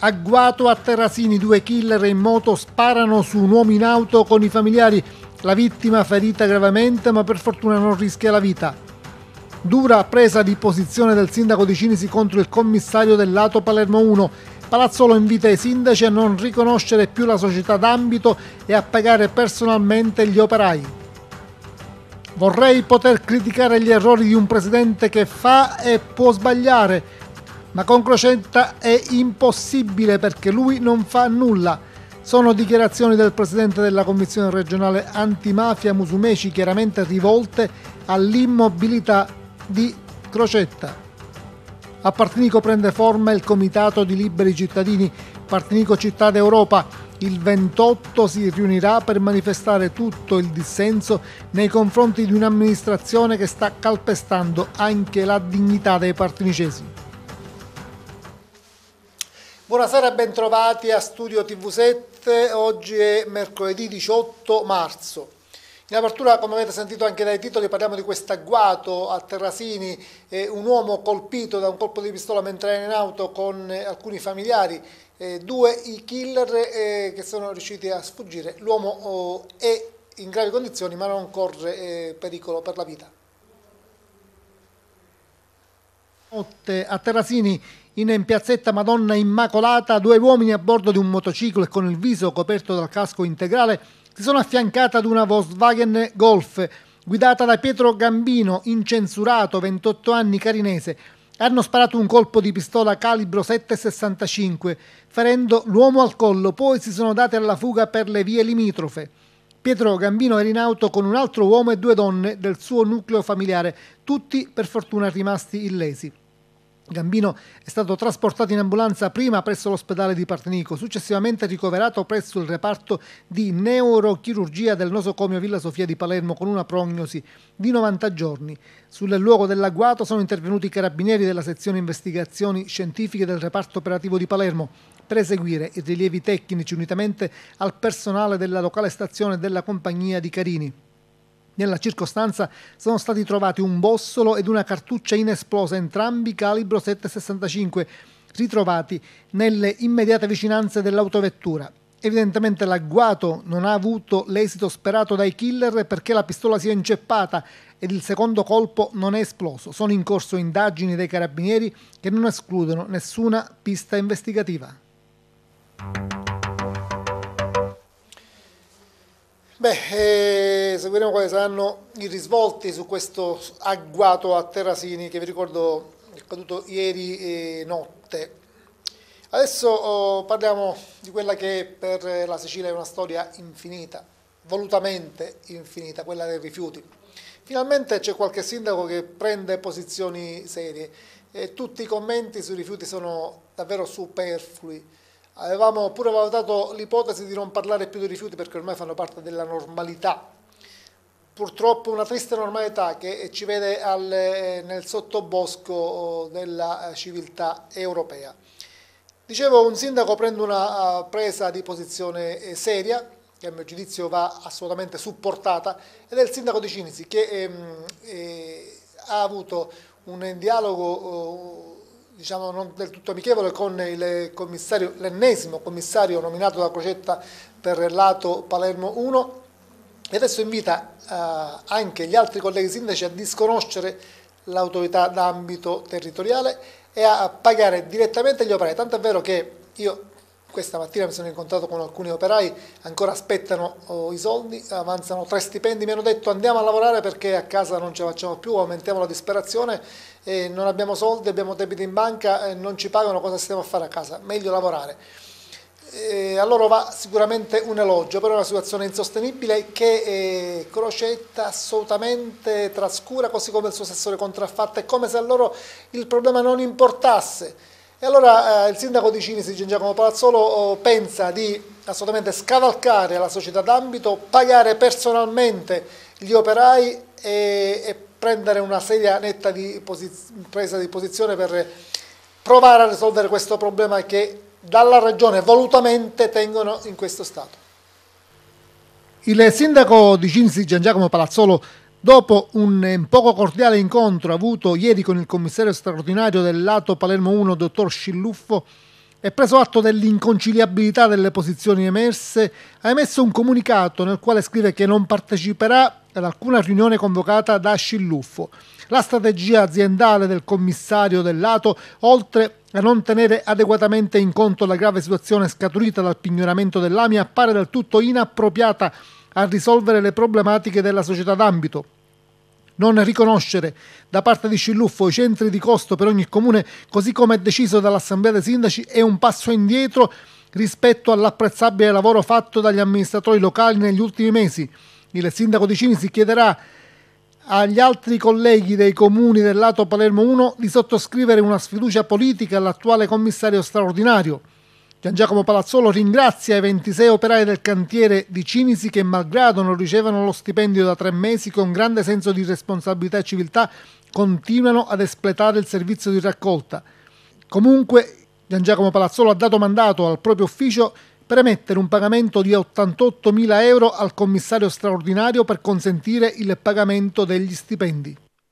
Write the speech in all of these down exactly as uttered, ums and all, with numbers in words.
Agguato a Terrasini, due killer in moto sparano su un uomo in auto con i familiari. La vittima ferita gravemente, ma per fortuna non rischia la vita. Dura presa di posizione del sindaco di Cinisi contro il commissario del lato Palermo uno. Palazzolo invita i sindaci a non riconoscere più la società d'ambito e a pagare personalmente gli operai. Vorrei poter criticare gli errori di un presidente che fa e può sbagliare, ma con Crocetta è impossibile perché lui non fa nulla. Sono dichiarazioni del presidente della commissione regionale antimafia Musumeci, chiaramente rivolte all'immobilità di Crocetta. A Partinico prende forma il Comitato di Liberi Cittadini, Partinico Città d'Europa. Il ventotto si riunirà per manifestare tutto il dissenso nei confronti di un'amministrazione che sta calpestando anche la dignità dei partinicesi. Buonasera e bentrovati a Studio T V sette, oggi è mercoledì diciotto marzo. In apertura, come avete sentito anche dai titoli, parliamo di questo agguato a Terrasini, eh, un uomo colpito da un colpo di pistola mentre era in auto con eh, alcuni familiari, eh, due i killer eh, che sono riusciti a sfuggire. L'uomo oh, è in gravi condizioni ma non corre eh, pericolo per la vita. A Terrasini, in piazzetta Madonna Immacolata, due uomini a bordo di un motociclo e con il viso coperto dal casco integrale si sono affiancati ad una Volkswagen Golf guidata da Pietro Gambino, incensurato, ventotto anni, carinese. Hanno sparato un colpo di pistola calibro sette virgola sessantacinque, ferendo l'uomo al collo, poi si sono dati alla fuga per le vie limitrofe. Pietro Gambino era in auto con un altro uomo e due donne del suo nucleo familiare, tutti per fortuna rimasti illesi. Gambino è stato trasportato in ambulanza prima presso l'ospedale di Partinico, successivamente ricoverato presso il reparto di neurochirurgia del nosocomio Villa Sofia di Palermo con una prognosi di novanta giorni. Sul luogo dell'agguato sono intervenuti i carabinieri della sezione investigazioni scientifiche del reparto operativo di Palermo per eseguire i rilievi tecnici unitamente al personale della locale stazione della compagnia di Carini. Nella circostanza sono stati trovati un bossolo ed una cartuccia inesplosa, entrambi calibro sette virgola sessantacinque, ritrovati nelle immediate vicinanze dell'autovettura. Evidentemente l'agguato non ha avuto l'esito sperato dai killer perché la pistola si è inceppata ed il secondo colpo non è esploso. Sono in corso indagini dei carabinieri che non escludono nessuna pista investigativa. Beh, eh, seguiremo quali saranno i risvolti su questo agguato a Terrasini che vi ricordo è accaduto ieri eh, notte. Adesso oh, parliamo di quella che per la Sicilia è una storia infinita, volutamente infinita, quella dei rifiuti. Finalmente c'è qualche sindaco che prende posizioni serie e tutti i commenti sui rifiuti sono davvero superflui. Avevamo pure valutato l'ipotesi di non parlare più di rifiuti perché ormai fanno parte della normalità. Purtroppo una triste normalità che ci vede al, nel sottobosco della civiltà europea. Dicevo, un sindaco prende una presa di posizione seria, che a mio giudizio va assolutamente supportata, ed è il sindaco di Cinisi che ehm, eh, ha avuto un dialogo eh, diciamo non del tutto amichevole con il commissario, l'ennesimo commissario nominato da Crocetta per il lato Palermo uno, e adesso invita eh, anche gli altri colleghi sindaci a disconoscere l'autorità d'ambito territoriale e a pagare direttamente gli operai, tanto è vero che io questa mattina mi sono incontrato con alcuni operai, ancora aspettano oh, i soldi, avanzano tre stipendi, mi hanno detto andiamo a lavorare perché a casa non ce la facciamo più, aumentiamo la disperazione, e non abbiamo soldi, abbiamo debiti in banca e non ci pagano, cosa stiamo a fare a casa? Meglio lavorare. E a loro va sicuramente un elogio, però è una situazione insostenibile che eh, Crocetta assolutamente trascura, così come il suo assessore contraffatto, è come se a loro il problema non importasse. E allora eh, il sindaco di Cinisi, Gian Giacomo Palazzolo, oh, pensa di assolutamente scavalcare la società d'ambito, pagare personalmente gli operai e, e prendere una seria netta di presa di posizione per provare a risolvere questo problema che dalla regione volutamente tengono in questo stato. Il sindaco di Cinisi, Gian Giacomo Palazzolo, dopo un poco cordiale incontro avuto ieri con il commissario straordinario del lato Palermo uno, dottor Sciluffo, e preso atto dell'inconciliabilità delle posizioni emerse, ha emesso un comunicato nel quale scrive che non parteciperà ad alcuna riunione convocata da Sciluffo. La strategia aziendale del commissario del lato, oltre a non tenere adeguatamente in conto la grave situazione scaturita dal pignoramento dell'A M I, appare del tutto inappropriata a risolvere le problematiche della società d'ambito. Non riconoscere da parte di Sciluffo i centri di costo per ogni comune, così come è deciso dall'Assemblea dei Sindaci, è un passo indietro rispetto all'apprezzabile lavoro fatto dagli amministratori locali negli ultimi mesi. Il sindaco di Cinisi chiederà agli altri colleghi dei comuni del lato Palermo uno di sottoscrivere una sfiducia politica all'attuale commissario straordinario. Gian Giacomo Palazzolo ringrazia i ventisei operai del cantiere di Cinisi che, malgrado non ricevano lo stipendio da tre mesi, con grande senso di responsabilità e civiltà continuano ad espletare il servizio di raccolta. Comunque, Gian Giacomo Palazzolo ha dato mandato al proprio ufficio per emettere un pagamento di ottantottomila euro al commissario straordinario per consentire il pagamento degli stipendi.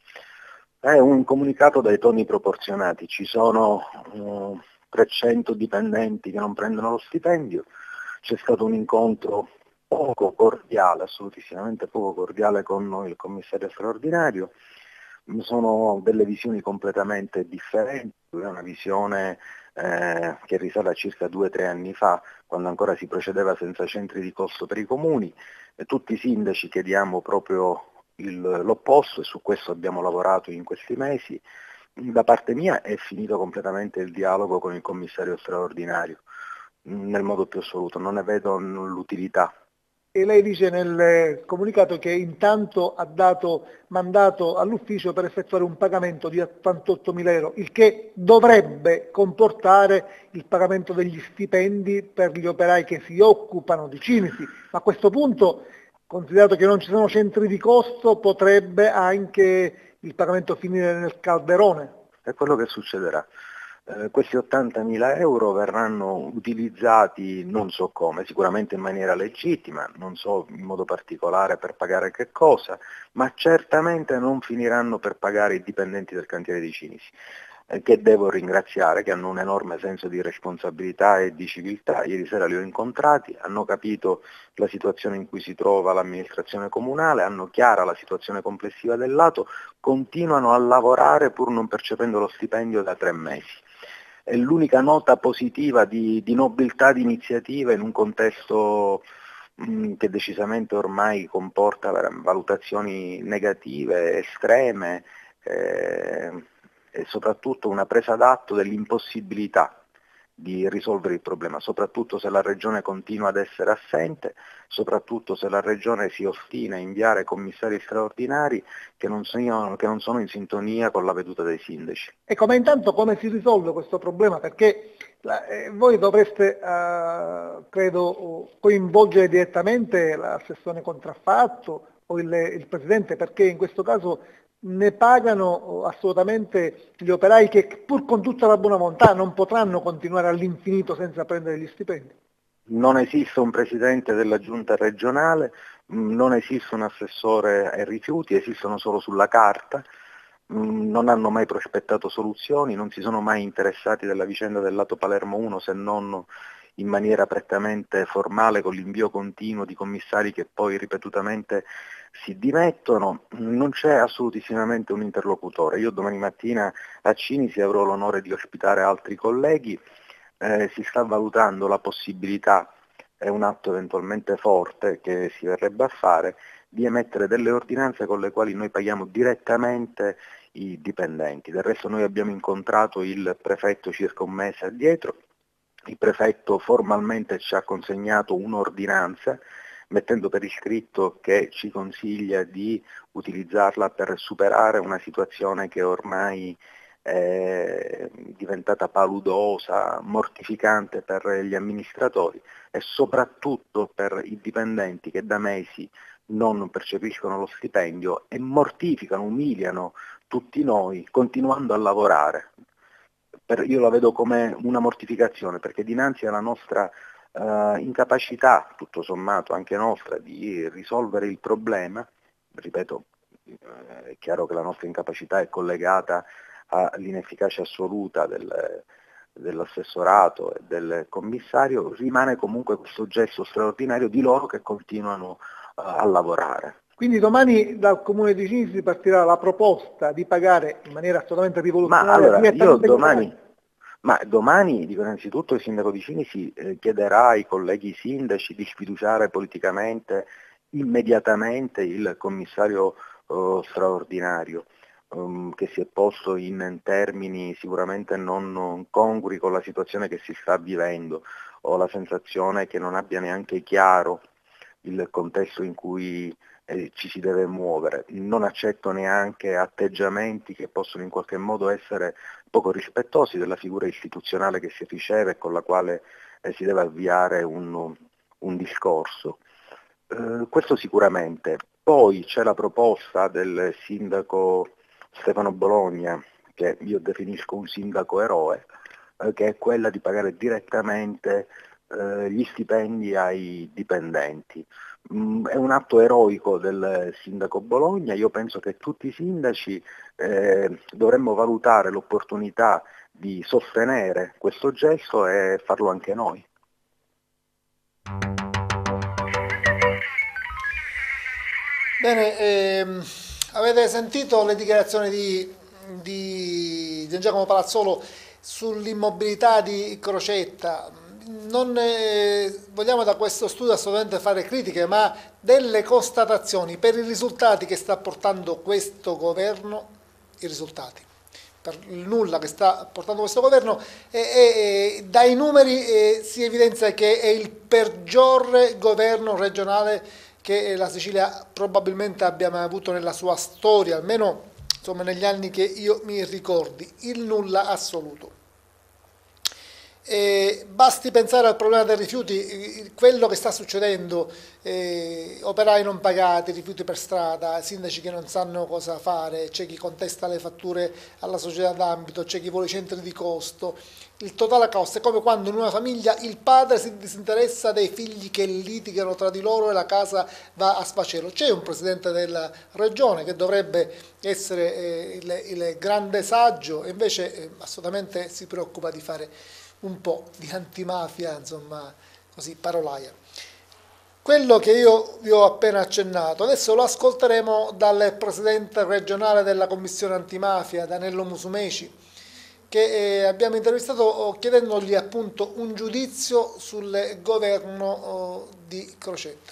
È un comunicato dai toni proporzionati, ci sono uh, trecento dipendenti che non prendono lo stipendio, c'è stato un incontro poco cordiale, assolutissimamente poco cordiale con il commissario straordinario, sono delle visioni completamente differenti, è una visione eh, che risale a circa due o tre anni fa, quando ancora si procedeva senza centri di costo per i comuni, e tutti i sindaci chiediamo proprio il, l'opposto e su questo abbiamo lavorato in questi mesi. Da parte mia è finito completamente il dialogo con il commissario straordinario, nel modo più assoluto, non ne vedo l'utilità. E lei dice nel comunicato che intanto ha dato mandato all'ufficio per effettuare un pagamento di ottantottomila euro, il che dovrebbe comportare il pagamento degli stipendi per gli operai che si occupano di Cinisi. Ma a questo punto, considerato che non ci sono centri di costo, potrebbe anche il pagamento finire nel calderone. È quello che succederà. Eh, questi ottantamila euro verranno utilizzati non so come, sicuramente in maniera legittima, non so in modo particolare per pagare che cosa, ma certamente non finiranno per pagare i dipendenti del cantiere di Cinisi, eh, che devo ringraziare, che hanno un enorme senso di responsabilità e di civiltà. Ieri sera li ho incontrati, hanno capito la situazione in cui si trova l'amministrazione comunale, hanno chiara la situazione complessiva del lato, continuano a lavorare pur non percependo lo stipendio da tre mesi. È l'unica nota positiva di, di nobiltà di iniziativa in un contesto mh, che decisamente ormai comporta valutazioni negative, estreme eh, e soprattutto una presa d'atto dell'impossibilità di risolvere il problema, soprattutto se la Regione continua ad essere assente, soprattutto se la Regione si ostina a inviare commissari straordinari che non, sono, che non sono in sintonia con la veduta dei sindaci. Ecco, ma intanto come si risolve questo problema? Perché la, eh, voi dovreste, eh, credo, coinvolgere direttamente l'assessore contraffatto o il, il Presidente, perché in questo caso ne pagano assolutamente gli operai che pur con tutta la buona volontà non potranno continuare all'infinito senza prendere gli stipendi. Non esiste un presidente della giunta regionale, non esiste un assessore ai rifiuti, esistono solo sulla carta, non hanno mai prospettato soluzioni, non si sono mai interessati della vicenda del lato Palermo uno se non in maniera prettamente formale con l'invio continuo di commissari che poi ripetutamente si dimettono, non c'è assolutissimamente un interlocutore. Io domani mattina a Cinisi avrò l'onore di ospitare altri colleghi, eh, si sta valutando la possibilità, è un atto eventualmente forte che si verrebbe a fare, di emettere delle ordinanze con le quali noi paghiamo direttamente i dipendenti. Del resto noi abbiamo incontrato il prefetto circa un mese addietro, il prefetto formalmente ci ha consegnato un'ordinanza mettendo per iscritto che ci consiglia di utilizzarla per superare una situazione che ormai è diventata paludosa, mortificante per gli amministratori e soprattutto per i dipendenti che da mesi non percepiscono lo stipendio e mortificano, umiliano tutti noi continuando a lavorare. Per, io la vedo come una mortificazione perché dinanzi alla nostra uh, incapacità, tutto sommato anche nostra, di risolvere il problema, ripeto, è chiaro che la nostra incapacità è collegata all'inefficacia assoluta del, dell'assessorato e del commissario, rimane comunque questo gesto straordinario di loro che continuano uh, a lavorare. Quindi domani dal Comune di Cinisi partirà la proposta di pagare in maniera assolutamente rivoluzionaria. Ma allora, io domani, ma domani dico, innanzitutto il sindaco di Cinisi eh, chiederà ai colleghi sindaci di sfiduciare politicamente immediatamente il commissario uh, straordinario. Um, che si è posto in termini sicuramente non congrui con la situazione che si sta vivendo. Ho la sensazione che non abbia neanche chiaro il contesto in cui eh, ci si deve muovere. Non accetto neanche atteggiamenti che possono in qualche modo essere poco rispettosi della figura istituzionale che si riceve e con la quale eh, si deve avviare un, un discorso. Eh, questo sicuramente. Poi c'è la proposta del sindaco Stefano Bologna, che io definisco un sindaco eroe, eh, che è quella di pagare direttamente eh, gli stipendi ai dipendenti. Mm, è un atto eroico del sindaco Bologna, io penso che tutti i sindaci eh, dovremmo valutare l'opportunità di sostenere questo gesto e farlo anche noi. Bene, ehm... avete sentito le dichiarazioni di, di Giangiacomo Palazzolo sull'immobilità di Crocetta? Non eh, vogliamo da questo studio assolutamente fare critiche, ma delle constatazioni per i risultati che sta portando questo governo, i risultati, per il nulla che sta portando questo governo, e, e, dai numeri eh, si evidenzia che è il peggior governo regionale che la Sicilia probabilmente abbia mai avuto nella sua storia, almeno insomma, negli anni che io mi ricordi, il nulla assoluto. E basti pensare al problema dei rifiuti, quello che sta succedendo, eh, operai non pagati, rifiuti per strada, sindaci che non sanno cosa fare, c'è chi contesta le fatture alla società d'ambito, c'è chi vuole i centri di costo. Il totale costo è come quando in una famiglia il padre si disinteressa dei figli che litigano tra di loro e la casa va a sfacelo. C'è un presidente della regione che dovrebbe essere eh, il, il grande saggio e invece eh, assolutamente si preoccupa di fare un po' di antimafia, insomma, così parolaia. Quello che io vi ho appena accennato, adesso lo ascolteremo dal presidente regionale della commissione antimafia, Danilo Musumeci, che eh, abbiamo intervistato chiedendogli appunto un giudizio sul governo oh, di Crocetta.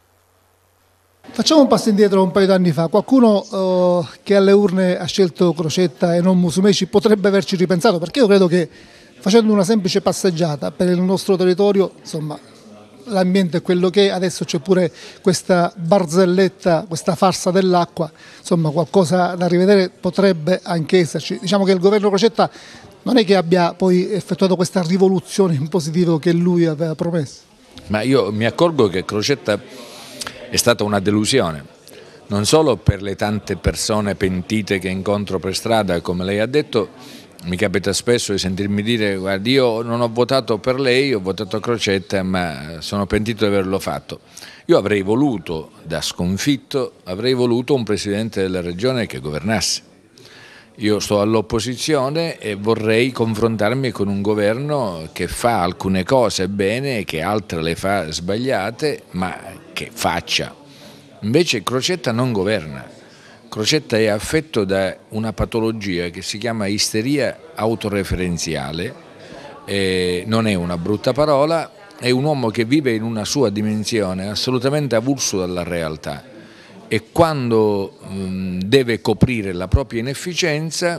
Facciamo un passo indietro un paio d'anni fa. Qualcuno oh, che alle urne ha scelto Crocetta e non Musumeci potrebbe averci ripensato, perché io credo che facendo una semplice passeggiata per il nostro territorio, insomma, l'ambiente è quello che è, adesso c'è pure questa barzelletta, questa farsa dell'acqua, insomma qualcosa da rivedere potrebbe anche esserci. Diciamo che il governo Crocetta non è che abbia poi effettuato questa rivoluzione in positivo che lui aveva promesso. Ma io mi accorgo che Crocetta è stata una delusione, non solo per le tante persone pentite che incontro per strada, come lei ha detto. Mi capita spesso di sentirmi dire: guardi, io non ho votato per lei, ho votato a Crocetta, ma sono pentito di averlo fatto. Io avrei voluto, da sconfitto, avrei voluto un presidente della regione che governasse. Io sto all'opposizione e vorrei confrontarmi con un governo che fa alcune cose bene e che altre le fa sbagliate, ma che faccia. Invece Crocetta non governa. Crocetta è affetto da una patologia che si chiama isteria autoreferenziale, eh, non è una brutta parola, è un uomo che vive in una sua dimensione assolutamente avulso dalla realtà e quando mh, deve coprire la propria inefficienza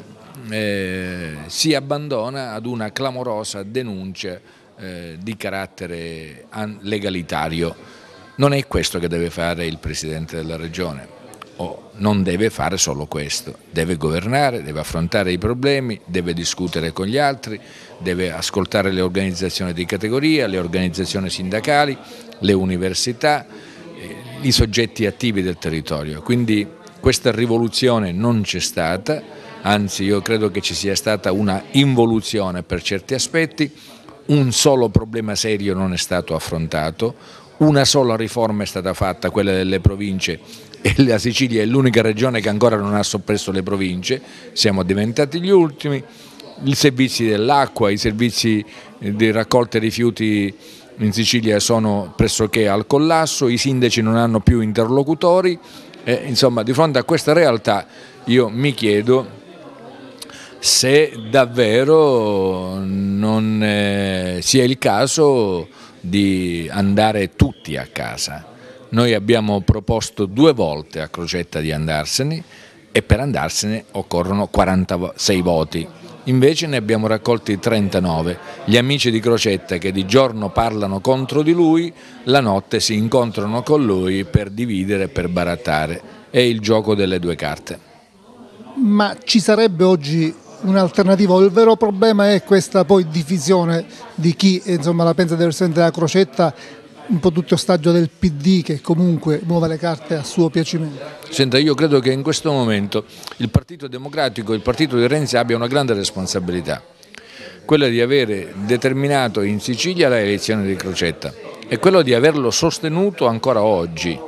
eh, si abbandona ad una clamorosa denuncia eh, di carattere legalitario. Non è questo che deve fare il Presidente della Regione. Oh, non deve fare solo questo, deve governare, deve affrontare i problemi, deve discutere con gli altri, deve ascoltare le organizzazioni di categoria, le organizzazioni sindacali, le università, eh, i soggetti attivi del territorio. Quindi questa rivoluzione non c'è stata, anzi io credo che ci sia stata una involuzione per certi aspetti, un solo problema serio non è stato affrontato, una sola riforma è stata fatta, quella delle province, e la Sicilia è l'unica regione che ancora non ha soppresso le province, siamo diventati gli ultimi, i servizi dell'acqua, i servizi di raccolta rifiuti in Sicilia sono pressoché al collasso, i sindaci non hanno più interlocutori, e, insomma, di fronte a questa realtà io mi chiedo se davvero non eh, sia il caso di andare tutti a casa. Noi abbiamo proposto due volte a Crocetta di andarsene e per andarsene occorrono quarantasei voti. Invece ne abbiamo raccolti trentanove. Gli amici di Crocetta che di giorno parlano contro di lui, la notte si incontrano con lui per dividere e per barattare. È il gioco delle due carte. Ma ci sarebbe oggi un'alternativa? Il vero problema è questa poi divisione di chi insomma, la pensa diversamente della Crocetta, un po' tutto ostaggio del P D che comunque muove le carte a suo piacimento. Senta, io credo che in questo momento il Partito Democratico, il partito di Renzi abbia una grande responsabilità, quella di avere determinato in Sicilia la elezione di Crocetta e quello di averlo sostenuto ancora oggi.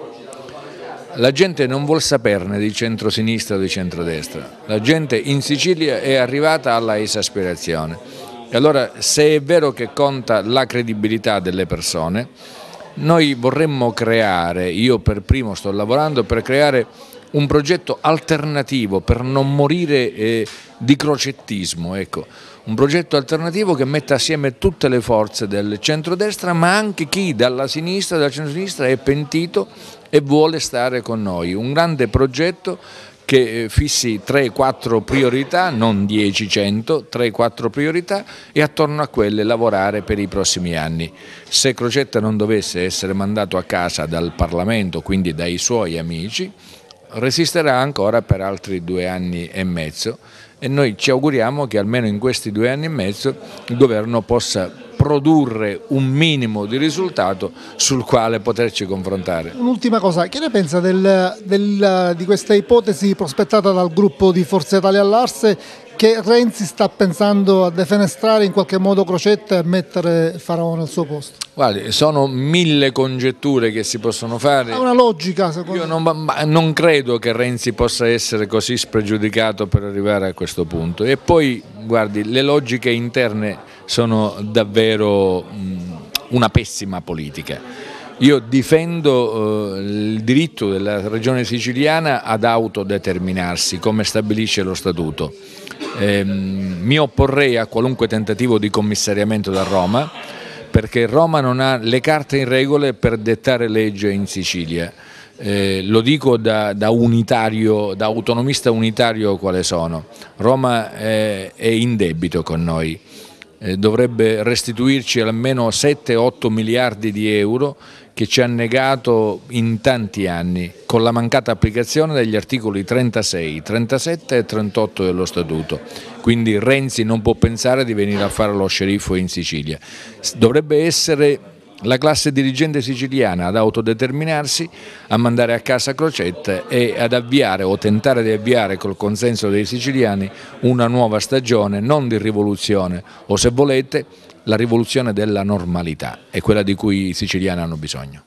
La gente non vuol saperne di centrosinistra o di centrodestra, la gente in Sicilia è arrivata alla esasperazione. E allora, se è vero che conta la credibilità delle persone, noi vorremmo creare, io per primo sto lavorando per creare un progetto alternativo per non morire eh, di crocettismo, ecco. Un progetto alternativo che metta assieme tutte le forze del centrodestra, ma anche chi dalla sinistra, dalla centrosinistra è pentito e vuole stare con noi. Un grande progetto che fissi tre quattro priorità, non dieci cento, tre quattro priorità e attorno a quelle lavorare per i prossimi anni. Se Crocetta non dovesse essere mandato a casa dal Parlamento, quindi dai suoi amici, resisterà ancora per altri due anni e mezzo e noi ci auguriamo che almeno in questi due anni e mezzo il governo possa produrre un minimo di risultato sul quale poterci confrontare. Un'ultima cosa, che ne pensa del, del, di questa ipotesi prospettata dal gruppo di Forza Italia all'Arse che Renzi sta pensando a defenestrare in qualche modo Crocetta e mettere Faraone al suo posto? Guardi, sono mille congetture che si possono fare. Ha una logica secondo Io non, non credo che Renzi possa essere così spregiudicato per arrivare a questo punto. E poi, guardi, le logiche interne sono davvero mh, una pessima politica. Io difendo eh, il diritto della regione siciliana ad autodeterminarsi, come stabilisce lo Statuto. Eh, mi opporrei a qualunque tentativo di commissariamento da Roma, perché Roma non ha le carte in regole per dettare legge in Sicilia. Eh, lo dico da, da unitario, da autonomista unitario quale sono. Roma è, è in debito con noi. Eh, dovrebbe restituirci almeno sette otto miliardi di euro che ci ha negato in tanti anni con la mancata applicazione degli articoli trentasei, trentasette e trentotto dello Statuto. Quindi Renzi non può pensare di venire a fare lo sceriffo in Sicilia. Dovrebbe essere la classe dirigente siciliana ad autodeterminarsi, a mandare a casa Crocetta e ad avviare o tentare di avviare col consenso dei siciliani una nuova stagione, non di rivoluzione o, se volete, la rivoluzione della normalità, è quella di cui i siciliani hanno bisogno.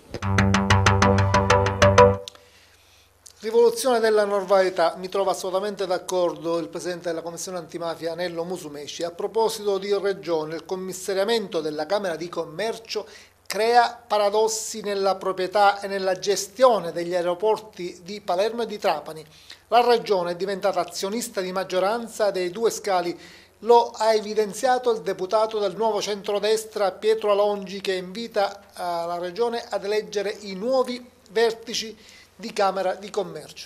Rivoluzione della normalità, mi trovo assolutamente d'accordo il Presidente della Commissione Antimafia Nello Musumeci. A proposito di Regione, il commissariamento della Camera di Commercio crea paradossi nella proprietà e nella gestione degli aeroporti di Palermo e di Trapani. La Regione è diventata azionista di maggioranza dei due scali. Lo ha evidenziato il deputato del Nuovo Centrodestra Pietro Alongi, che invita la Regione ad eleggere i nuovi vertici di Camera di Commercio.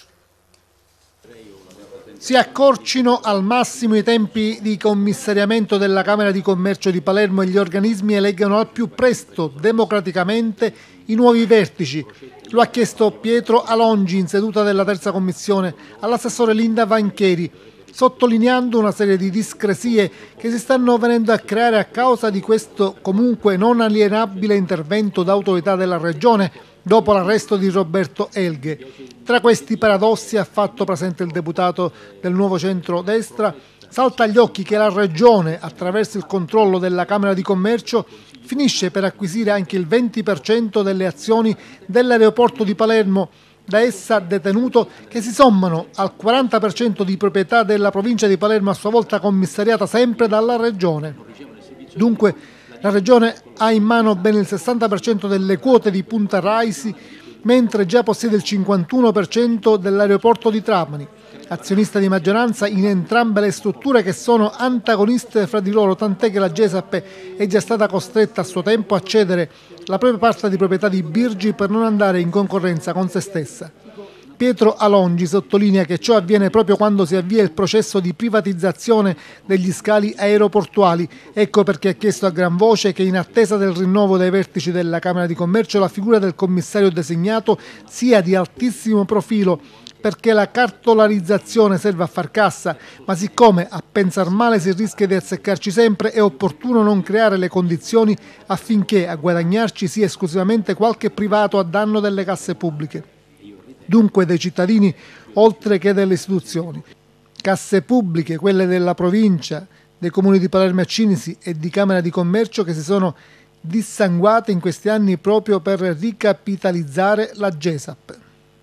Si accorcino al massimo i tempi di commissariamento della Camera di Commercio di Palermo e gli organismi eleggano al più presto, democraticamente, i nuovi vertici. Lo ha chiesto Pietro Alongi in seduta della terza commissione all'assessore Linda Vancheri, sottolineando una serie di discrasie che si stanno venendo a creare a causa di questo comunque non alienabile intervento d'autorità della Regione dopo l'arresto di Roberto Elghe. Tra questi paradossi, ha fatto presente il deputato del Nuovo Centrodestra, salta agli occhi che la Regione, attraverso il controllo della Camera di Commercio, finisce per acquisire anche il venti per cento delle azioni dell'aeroporto di Palermo, da essa detenuto, che si sommano al quaranta per cento di proprietà della provincia di Palermo, a sua volta commissariata sempre dalla Regione. Dunque la Regione ha in mano ben il sessanta per cento delle quote di Punta Raisi, mentre già possiede il cinquantuno per cento dell'aeroporto di Trapani, azionista di maggioranza in entrambe le strutture che sono antagoniste fra di loro, tant'è che la GESAP è già stata costretta a suo tempo a cedere la propria parte di proprietà di Birgi per non andare in concorrenza con se stessa. Pietro Alongi sottolinea che ciò avviene proprio quando si avvia il processo di privatizzazione degli scali aeroportuali. Ecco perché ha chiesto a gran voce che, in attesa del rinnovo dei vertici della Camera di Commercio, la figura del commissario designato sia di altissimo profilo, perché la cartolarizzazione serve a far cassa, ma siccome a pensar male si rischia di azzeccarci sempre, è opportuno non creare le condizioni affinché a guadagnarci sia esclusivamente qualche privato a danno delle casse pubbliche. Dunque dei cittadini oltre che delle istituzioni. Casse pubbliche, quelle della provincia, dei comuni di Palermo e Cinisi e di Camera di Commercio, che si sono dissanguate in questi anni proprio per ricapitalizzare la GESAP.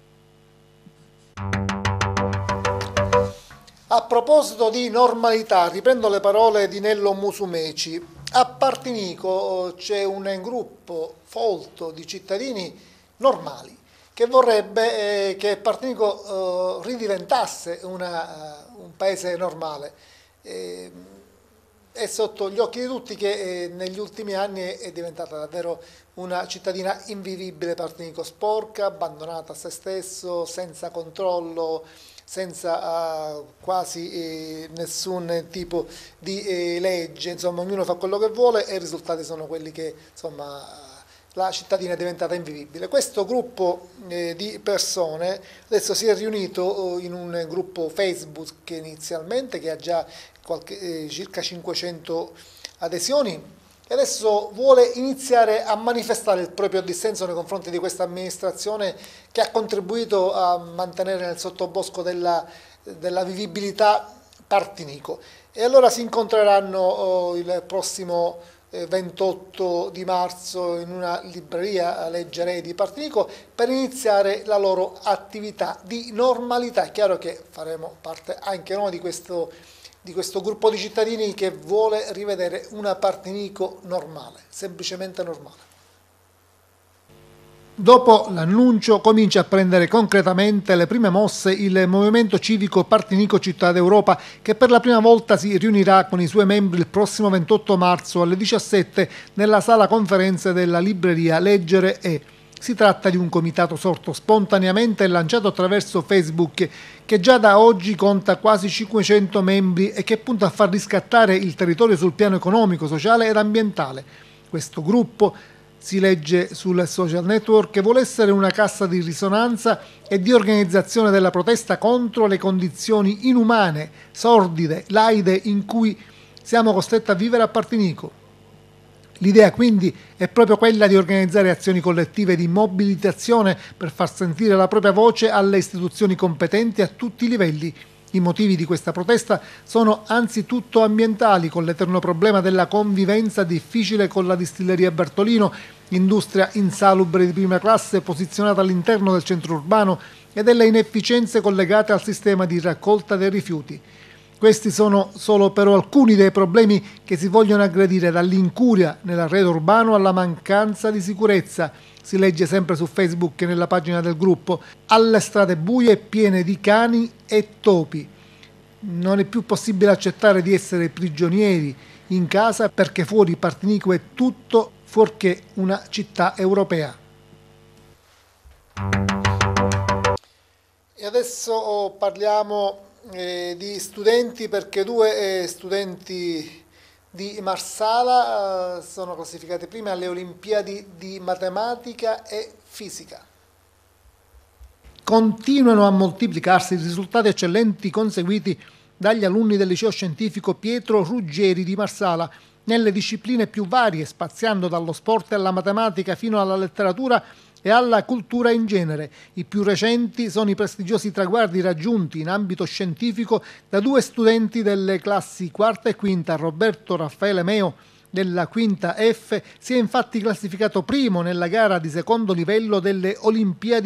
A proposito di normalità, riprendo le parole di Nello Musumeci. A Partinico c'è un gruppo folto di cittadini normali che vorrebbe eh, che Partinico eh, ridiventasse una, uh, un paese normale. Eh, è sotto gli occhi di tutti che eh, negli ultimi anni è, è diventata davvero una cittadina invivibile. Partinico sporca, abbandonata a se stesso, senza controllo, senza uh, quasi eh, nessun tipo di eh, legge, insomma ognuno fa quello che vuole e i risultati sono quelli che, insomma, la cittadina è diventata invivibile. Questo gruppo eh, di persone adesso si è riunito eh, in un gruppo Facebook inizialmente, che ha già qualche, eh, circa cinquecento adesioni, e adesso vuole iniziare a manifestare il proprio dissenso nei confronti di questa amministrazione che ha contribuito a mantenere nel sottobosco della, della vivibilità Partinico. E allora si incontreranno oh, il prossimo eh, ventotto di marzo in una libreria Leggerei di Partinico per iniziare la loro attività di normalità. È chiaro che faremo parte anche noi di questo di questo gruppo di cittadini che vuole rivedere una Partinico normale, semplicemente normale. Dopo l'annuncio comincia a prendere concretamente le prime mosse il movimento civico Partinico Città d'Europa, che per la prima volta si riunirà con i suoi membri il prossimo ventotto marzo alle diciassette nella sala conferenze della libreria Leggere E. Si tratta di un comitato sorto spontaneamente e lanciato attraverso Facebook, che già da oggi conta quasi cinquecento membri e che punta a far riscattare il territorio sul piano economico, sociale ed ambientale. Questo gruppo, si legge sul social network, che vuole essere una cassa di risonanza e di organizzazione della protesta contro le condizioni inumane, sordide, laide in cui siamo costretti a vivere a Partinico. L'idea quindi è proprio quella di organizzare azioni collettive di mobilitazione per far sentire la propria voce alle istituzioni competenti a tutti i livelli. I motivi di questa protesta sono anzitutto ambientali, con l'eterno problema della convivenza difficile con la distilleria Bertolino, industria insalubre di prima classe posizionata all'interno del centro urbano, e delle inefficienze collegate al sistema di raccolta dei rifiuti. Questi sono solo però alcuni dei problemi che si vogliono aggredire, dall'incuria nell'arredo urbano alla mancanza di sicurezza, si legge sempre su Facebook e nella pagina del gruppo, alle strade buie e piene di cani e topi. Non è più possibile accettare di essere prigionieri in casa, perché fuori Partinico è tutto fuorché una città europea. E adesso parliamo Eh, di studenti, perché due eh, studenti di Marsala eh, sono classificati prima alle Olimpiadi di matematica e fisica. Continuano a moltiplicarsi i risultati eccellenti conseguiti dagli alunni del liceo scientifico Pietro Ruggeri di Marsala nelle discipline più varie, spaziando dallo sport alla matematica fino alla letteratura e alla cultura in genere. I più recenti sono i prestigiosi traguardi raggiunti in ambito scientifico da due studenti delle classi quarta e quinta. Roberto Raffaele Meo della quinta F si è infatti classificato primo nella gara di secondo livello delle Olimpiadi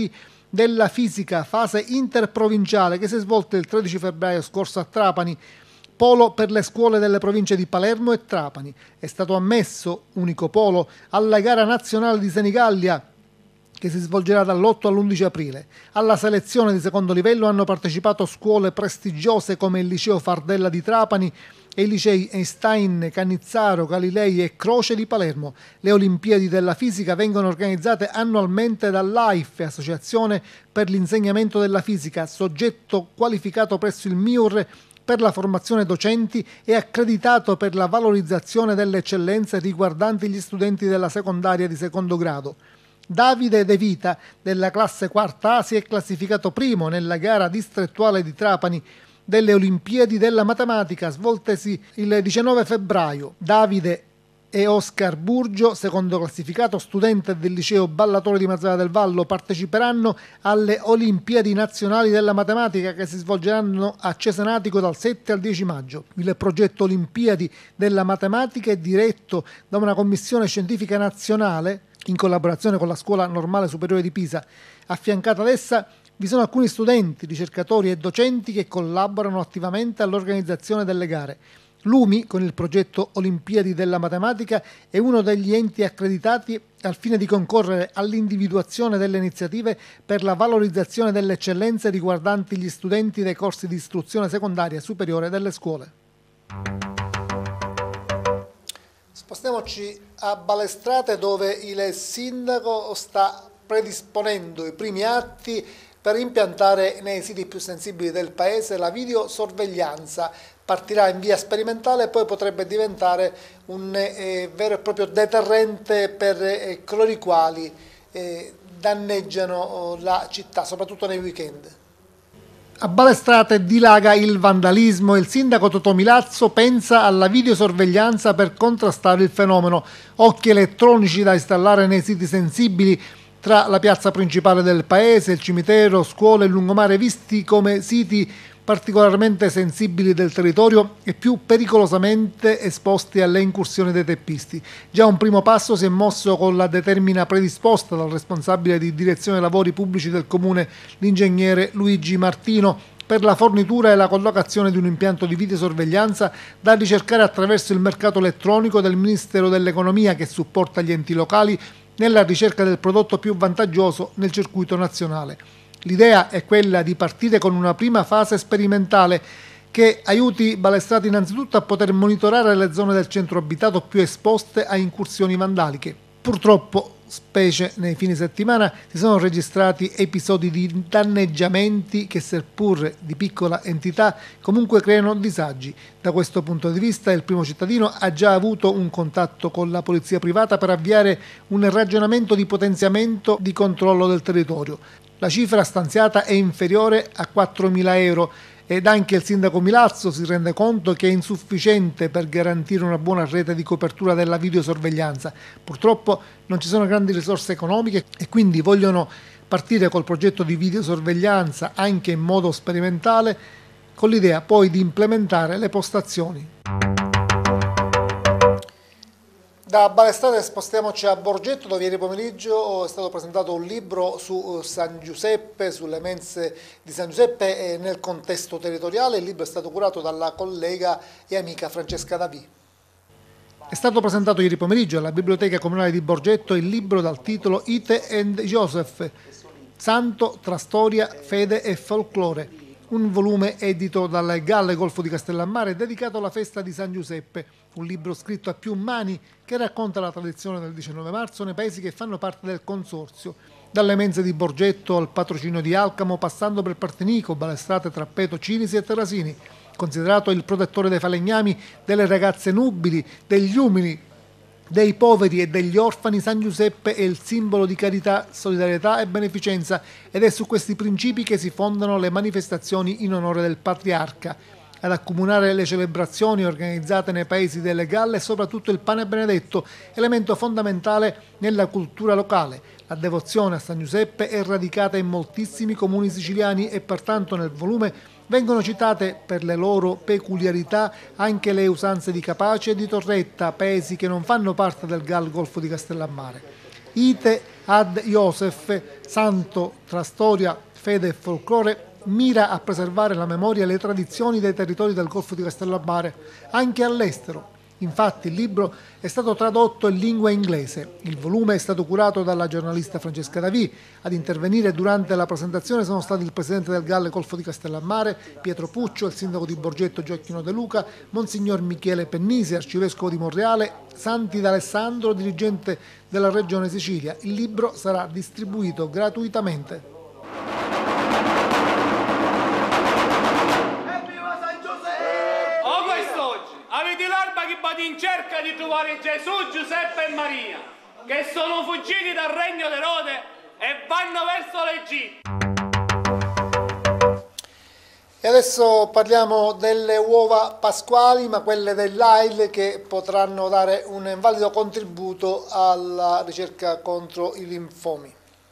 della fisica, fase interprovinciale, che si è svolta il tredici febbraio scorso a Trapani, polo per le scuole delle province di Palermo e Trapani. È stato ammesso, unico polo, alla gara nazionale di Senigallia, che si svolgerà dall'otto all'undici aprile. Alla selezione di secondo livello hanno partecipato scuole prestigiose come il Liceo Fardella di Trapani e i licei Einstein, Cannizzaro, Galilei e Croce di Palermo. Le Olimpiadi della Fisica vengono organizzate annualmente dall'A I F, Associazione per l'insegnamento della fisica, soggetto qualificato presso il M I U R per la formazione docenti e accreditato per la valorizzazione delle eccellenze riguardanti gli studenti della secondaria di secondo grado. Davide De Vita, della classe quarta A, si è classificato primo nella gara distrettuale di Trapani delle Olimpiadi della Matematica, svoltesi il diciannove febbraio. Davide e Oscar Burgio, secondo classificato, studente del liceo Ballatore di Mazara del Vallo, parteciperanno alle Olimpiadi Nazionali della Matematica che si svolgeranno a Cesenatico dal sette al dieci maggio. Il progetto Olimpiadi della Matematica è diretto da una commissione scientifica nazionale in collaborazione con la Scuola Normale Superiore di Pisa. Affiancata ad essa vi sono alcuni studenti, ricercatori e docenti che collaborano attivamente all'organizzazione delle gare. L'U M I, con il progetto Olimpiadi della Matematica, è uno degli enti accreditati al fine di concorrere all'individuazione delle iniziative per la valorizzazione delle eccellenze riguardanti gli studenti dei corsi di istruzione secondaria superiore delle scuole. Spostiamoci a Balestrate, dove il sindaco sta predisponendo i primi atti per impiantare nei siti più sensibili del paese la videosorveglianza. Partirà in via sperimentale e poi potrebbe diventare un eh, vero e proprio deterrente per eh, coloro i quali eh, danneggiano oh, la città, soprattutto nei weekend. A Balestrate dilaga il vandalismo e il sindaco Totò Milazzo pensa alla videosorveglianza per contrastare il fenomeno. Occhi elettronici da installare nei siti sensibili tra la piazza principale del paese, il cimitero, scuole e lungomare, visti come siti particolarmente sensibili del territorio e più pericolosamente esposti alle incursioni dei teppisti. Già un primo passo si è mosso con la determina predisposta dal responsabile di direzione lavori pubblici del comune, l'ingegnere Luigi Martino, per la fornitura e la collocazione di un impianto di videosorveglianza da ricercare attraverso il mercato elettronico del Ministero dell'Economia, che supporta gli enti locali nella ricerca del prodotto più vantaggioso nel circuito nazionale. L'idea è quella di partire con una prima fase sperimentale che aiuti Balestrate innanzitutto a poter monitorare le zone del centro abitato più esposte a incursioni vandaliche. Purtroppo, specie nei fine settimana, si sono registrati episodi di danneggiamenti che, seppur di piccola entità, comunque creano disagi. Da questo punto di vista il primo cittadino ha già avuto un contatto con la polizia privata per avviare un ragionamento di potenziamento di controllo del territorio. La cifra stanziata è inferiore a quattromila euro ed anche il sindaco Milazzo si rende conto che è insufficiente per garantire una buona rete di copertura della videosorveglianza. Purtroppo non ci sono grandi risorse economiche e quindi vogliono partire col progetto di videosorveglianza anche in modo sperimentale, con l'idea poi di implementare le postazioni. Da Balestrate spostiamoci a Borgetto, dove ieri pomeriggio è stato presentato un libro su San Giuseppe, sulle mense di San Giuseppe e nel contesto territoriale. Il libro è stato curato dalla collega e amica Francesca Davì. È stato presentato ieri pomeriggio alla Biblioteca Comunale di Borgetto il libro dal titolo Ite and Joseph, Santo tra storia, fede e folklore, un volume edito dal Galle Golfo di Castellammare dedicato alla festa di San Giuseppe, un libro scritto a più mani che racconta la tradizione del diciannove marzo nei paesi che fanno parte del consorzio, dalle mense di Borgetto al patrocinio di Alcamo, passando per Partinico, Balestrate, Trappeto, Cinisi e Terrasini. Considerato il protettore dei falegnami, delle ragazze nubili, degli umili, dei poveri e degli orfani, San Giuseppe è il simbolo di carità, solidarietà e beneficenza ed è su questi principi che si fondano le manifestazioni in onore del patriarca. Ad accomunare le celebrazioni organizzate nei paesi delle Galle è soprattutto il pane benedetto, elemento fondamentale nella cultura locale. La devozione a San Giuseppe è radicata in moltissimi comuni siciliani e pertanto nel volume vengono citate per le loro peculiarità anche le usanze di Capaci e di Torretta, paesi che non fanno parte del G A L Golfo di Castellammare. Ite ad Iosef, santo tra storia, fede e folklore, mira a preservare la memoria e le tradizioni dei territori del Golfo di Castellammare, anche all'estero. Infatti il libro è stato tradotto in lingua inglese. Il volume è stato curato dalla giornalista Francesca Davì. Ad intervenire durante la presentazione sono stati il presidente del Galle Golfo di Castellammare, Pietro Puccio, il sindaco di Borgetto Gioacchino De Luca, Monsignor Michele Pennisi, arcivescovo di Monreale, Santi D'Alessandro, dirigente della Regione Sicilia. Il libro sarà distribuito gratuitamente. Avete l'alba che vado in cerca di trovare Gesù, Giuseppe e Maria, che sono fuggiti dal regno d'Erode e vanno verso l'Egitto. E adesso parliamo delle uova pasquali, ma quelle dell'A I L, che potranno dare un valido contributo alla ricerca contro i linfomi.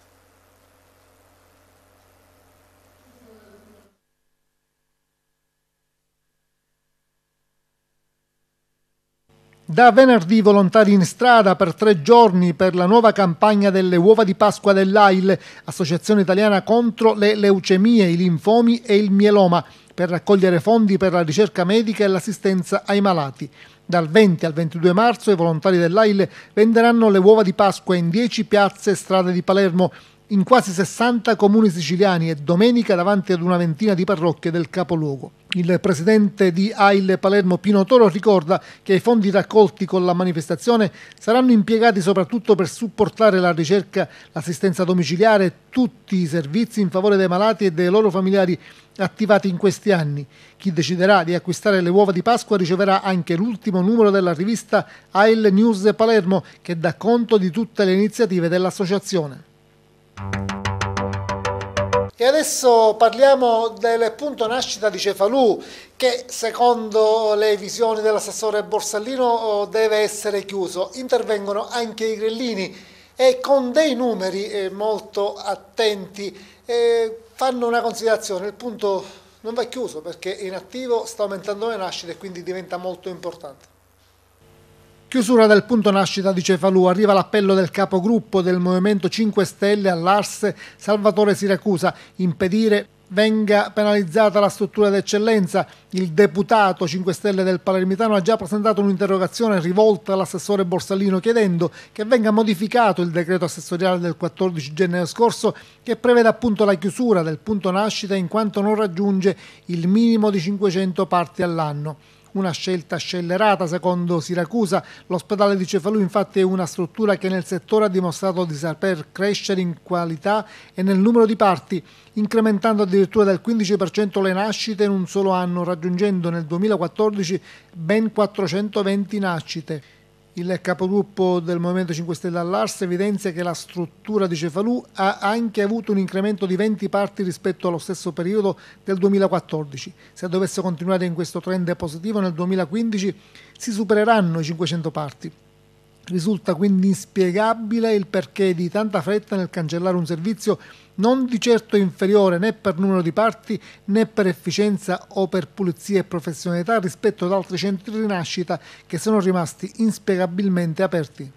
Da venerdì volontari in strada per tre giorni per la nuova campagna delle uova di Pasqua dell'A I L, Associazione Italiana contro le leucemie, i linfomi e il mieloma, per raccogliere fondi per la ricerca medica e l'assistenza ai malati. Dal venti al ventidue marzo i volontari dell'A I L venderanno le uova di Pasqua in dieci piazze e strade di Palermo, in quasi sessanta comuni siciliani, e domenica davanti ad una ventina di parrocchie del capoluogo. Il presidente di A I L Palermo Pino Toro ricorda che i fondi raccolti con la manifestazione saranno impiegati soprattutto per supportare la ricerca, l'assistenza domiciliare e tutti i servizi in favore dei malati e dei loro familiari attivati in questi anni. Chi deciderà di acquistare le uova di Pasqua riceverà anche l'ultimo numero della rivista A I L News Palermo, che dà conto di tutte le iniziative dell'associazione. E adesso parliamo del punto nascita di Cefalù, che secondo le visioni dell'assessore Borsellino deve essere chiuso. Intervengono anche i grillini e con dei numeri molto attenti eh, fanno una considerazione: il punto non va chiuso perché in attivo sta aumentando le nascite e quindi diventa molto importante. Chiusura del punto nascita di Cefalù. Arriva l'appello del capogruppo del Movimento cinque Stelle all'A R S, Salvatore Siracusa: impedire venga penalizzata la struttura d'eccellenza. Il deputato cinque Stelle del Palermitano ha già presentato un'interrogazione rivolta all'assessore Borsellino chiedendo che venga modificato il decreto assessoriale del quattordici gennaio scorso, che prevede appunto la chiusura del punto nascita in quanto non raggiunge il minimo di cinquecento parti all'anno. Una scelta scellerata secondo Siracusa. L'ospedale di Cefalù infatti è una struttura che nel settore ha dimostrato di saper crescere in qualità e nel numero di parti, incrementando addirittura del quindici per cento le nascite in un solo anno, raggiungendo nel duemilaquattordici ben quattrocentoventi nascite. Il capogruppo del Movimento cinque Stelle all'A R S evidenzia che la struttura di Cefalù ha anche avuto un incremento di venti parti rispetto allo stesso periodo del duemilaquattordici. Se dovesse continuare in questo trend positivo, nel duemilaquindici si supereranno i cinquecento parti. Risulta quindi inspiegabile il perché di tanta fretta nel cancellare un servizio non di certo inferiore né per numero di parti né per efficienza o per pulizia e professionalità rispetto ad altri centri di nascita che sono rimasti inspiegabilmente aperti.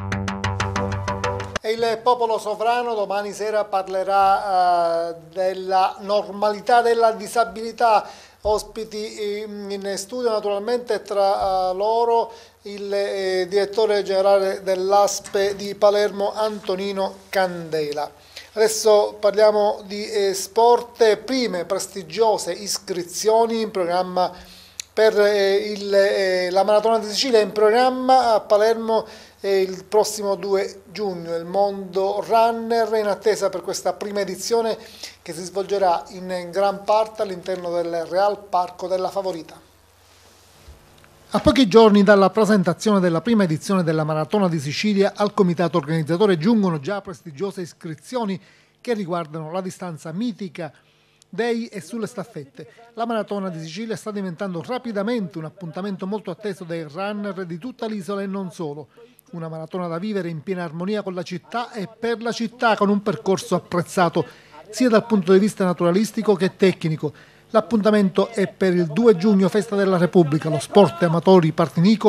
E il popolo sovrano domani sera parlerà uh, della normalità della disabilità. Ospiti in studio naturalmente, tra loro il eh, direttore generale dell'A S P E di Palermo Antonino Candela. Adesso parliamo di eh, sport. Prime prestigiose iscrizioni in programma per eh, il, eh, la Maratona di Sicilia, in programma a Palermo eh, il prossimo due giugno. Il Mondo Runner in attesa per questa prima edizione che si svolgerà in gran parte all'interno del Real Parco della Favorita. A pochi giorni dalla presentazione della prima edizione della Maratona di Sicilia, al comitato organizzatore giungono già prestigiose iscrizioni che riguardano la distanza mitica dei e sulle staffette. La Maratona di Sicilia sta diventando rapidamente un appuntamento molto atteso dai runner di tutta l'isola e non solo. Una maratona da vivere in piena armonia con la città e per la città, con un percorso apprezzato sia dal punto di vista naturalistico che tecnico. L'appuntamento è per il due giugno, festa della Repubblica. Lo sport amatori Partinico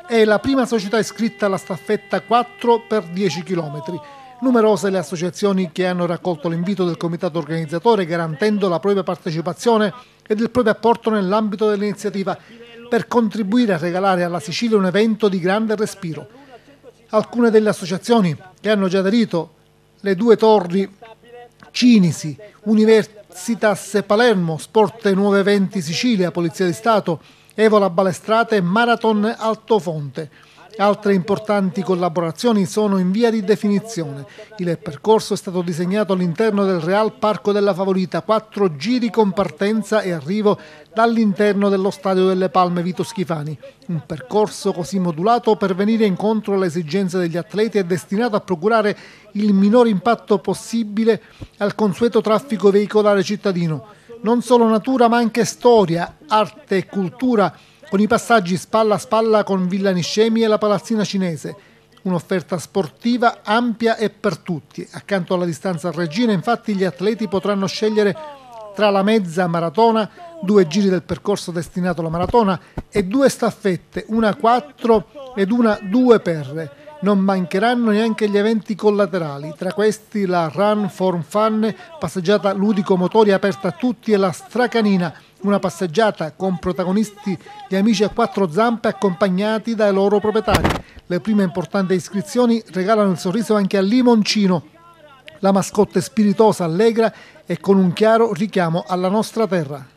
è la prima società iscritta alla staffetta quattro per dieci chilometri. Numerose le associazioni che hanno raccolto l'invito del comitato organizzatore, garantendo la propria partecipazione ed il proprio apporto nell'ambito dell'iniziativa per contribuire a regalare alla Sicilia un evento di grande respiro. Alcune delle associazioni che hanno già aderito: le due torri Cinisi, Universitas Palermo, Sport e Nuovi Eventi Sicilia, Polizia di Stato, Evola Balestrate e Marathon Altofonte. Altre importanti collaborazioni sono in via di definizione. Il percorso è stato disegnato all'interno del Real Parco della Favorita, quattro giri con partenza e arrivo dall'interno dello Stadio delle Palme Vito Schifani. Un percorso così modulato per venire incontro alle esigenze degli atleti è destinato a procurare il minor impatto possibile al consueto traffico veicolare cittadino. Non solo natura ma anche storia, arte e cultura, con i passaggi spalla a spalla con Villa Niscemi e la Palazzina Cinese. Un'offerta sportiva ampia e per tutti. Accanto alla distanza Regina, infatti, gli atleti potranno scegliere tra la mezza maratona, due giri del percorso destinato alla maratona e due staffette, una quattro ed una due per. Non mancheranno neanche gli eventi collaterali, tra questi la Run for Fun, passeggiata ludico-motori aperta a tutti, e la Stracanina, una passeggiata con protagonisti gli amici a quattro zampe accompagnati dai loro proprietari. Le prime importanti iscrizioni regalano il sorriso anche a Limoncino, la mascotte spiritosa, allegra e con un chiaro richiamo alla nostra terra.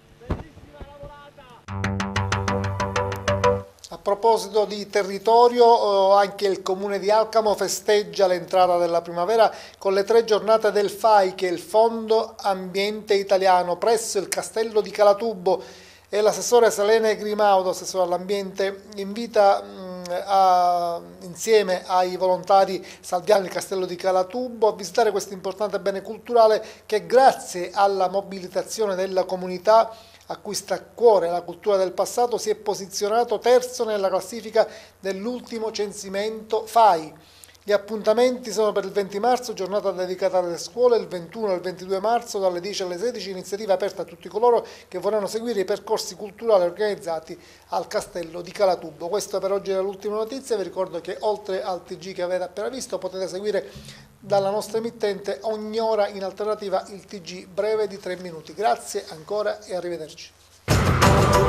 A proposito di territorio, anche il comune di Alcamo festeggia l'entrata della primavera con le tre giornate del F A I, che è il Fondo Ambiente Italiano, presso il Castello di Calatubo, e l'assessore Selene Grimaudo, assessore all'ambiente, invita a, insieme ai volontari salviani del Castello di Calatubo a visitare questo importante bene culturale che, grazie alla mobilitazione della comunità a cui sta a cuore la cultura del passato, si è posizionato terzo nella classifica dell'ultimo censimento F A I. Gli appuntamenti sono per il venti marzo, giornata dedicata alle scuole, il ventuno e il ventidue marzo dalle dieci alle sedici, iniziativa aperta a tutti coloro che vorranno seguire i percorsi culturali organizzati al Castello di Calatubo. Questo per oggi era l'ultima notizia. Vi ricordo che oltre al T G che avete appena visto, potete seguire dalla nostra emittente ogni ora in alternativa il T G breve di tre minuti. Grazie ancora e arrivederci.